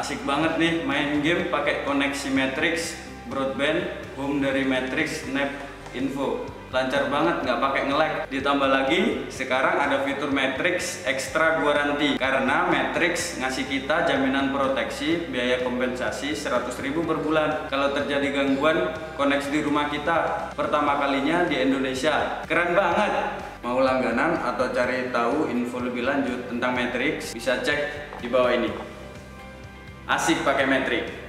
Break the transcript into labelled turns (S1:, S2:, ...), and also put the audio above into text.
S1: Asik banget nih main game pakai koneksi Matrix broadband home dari Matrix Nap Info. Lancar banget, nggak pakai nge-lag. Ditambah lagi sekarang ada fitur Matrix Extra Guarantee karena Matrix ngasih kita jaminan proteksi biaya kompensasi 100.000 per bulan kalau terjadi gangguan koneksi di rumah kita pertama kalinya di Indonesia. Keren banget. Mau langganan atau cari tahu info lebih lanjut tentang Matrix bisa cek di bawah ini. Asik pakai Matrix.